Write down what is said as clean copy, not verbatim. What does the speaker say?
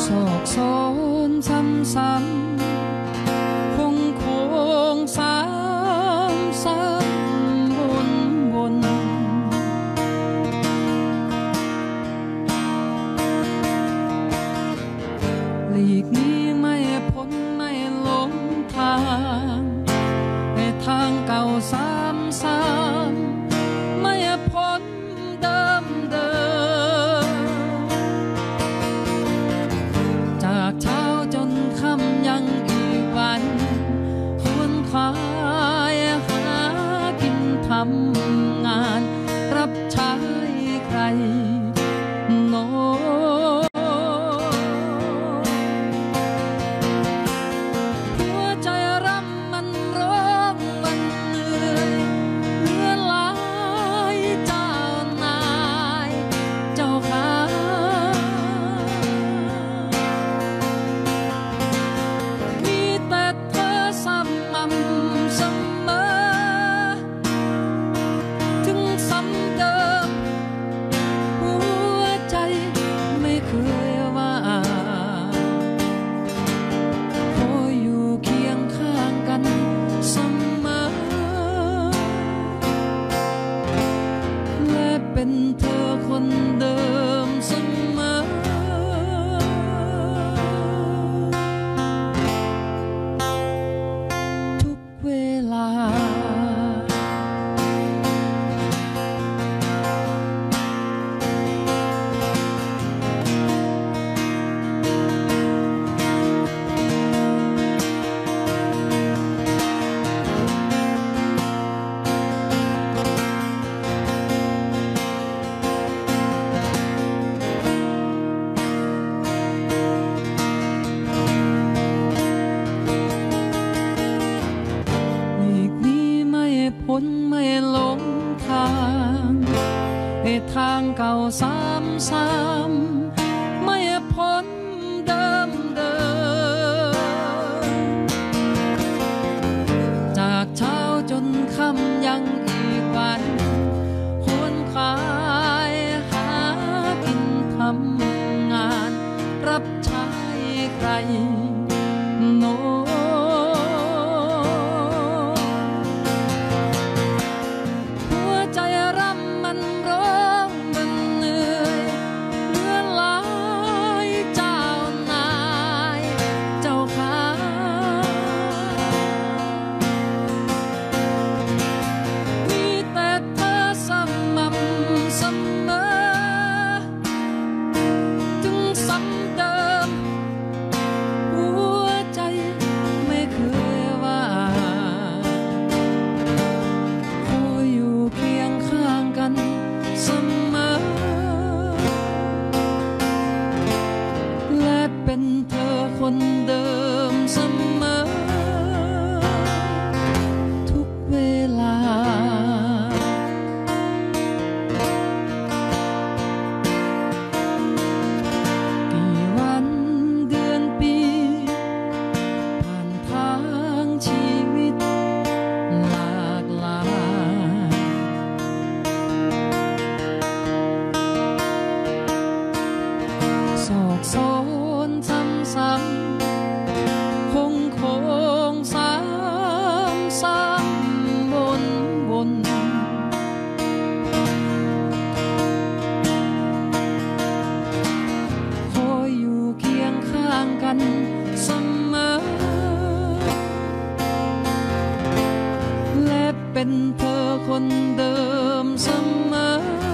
โศกโศนซ้ำๆคงซ้ำวนหลีกนี้ไม่พ้นไม่หลงทางแต่ทางเก่าซ้ำไม่พ้นเดิมจากเช้าจนค่ำยังอีกวันควรขายหากินทำงานรับใช้ใครโนหัวใจร่ำมันร้องมันเหนื่อยเหลือหลายเจ้านายเจ้าขามีแต่เธอซ้ำเสมอถึงซ้ำเดิมหัวใจไม่เคยว่าขออยู่เคียงข้างกันเสมอและเป็นเธอคนเดิมเสมอทุกเวลาอีกนี้ไม่พ้นไม่หลงทางให้ทางเก่าซ้ำไม่พ้นเดิมจากเช้าจนค่ำยังอีกวันควรขายหากินทำงานรับใช้ใครโนหัวใจร่ำมันร้องมันเหนื่อยเหลือหลายเจ้านายเจ้าขามีแต่เธอซ้ำเสมอถึงซ้ำเดิมหัวใจไม่เคยว่าขออยู่เคียงข้างกันเสมอและเป็นเธอคนเดิมเสมอทุกเวลากี่วันเดือนปีผ่านทางชีวิตหลากหลายโศกโศนซ้ำๆคงซ้ำวนขออยู่เคียงข้างกันเสมอและเป็นเธอคนเดิมเสมอ